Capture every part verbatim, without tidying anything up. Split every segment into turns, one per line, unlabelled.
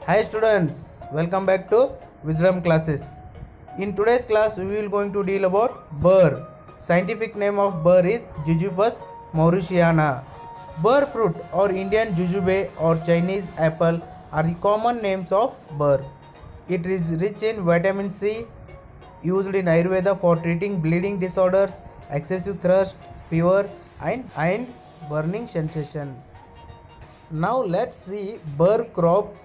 Hi students, welcome back to Wisdom classes. In today's class we will going to deal about burr. Scientific name of burr is Jujubas mauritiana. Burr fruit or Indian jujube or Chinese apple are the common names of burr. It is rich in vitamin C, used in Ayurveda for treating bleeding disorders, excessive thirst, fever and, and burning sensation. Now let's see burr crop.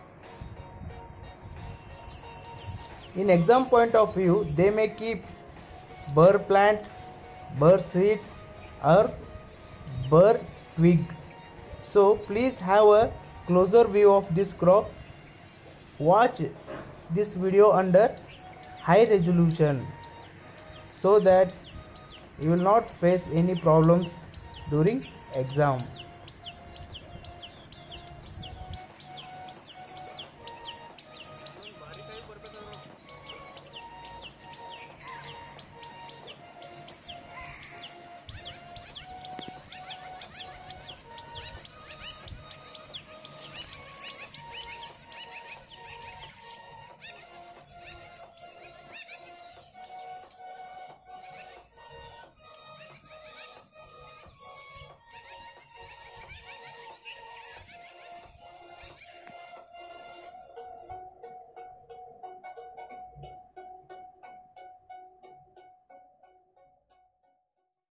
In exam point of view, they may keep burr plant, burr seeds or burr twig. So please have a closer view of this crop. Watch this video under high resolution so that you will not face any problems during exam.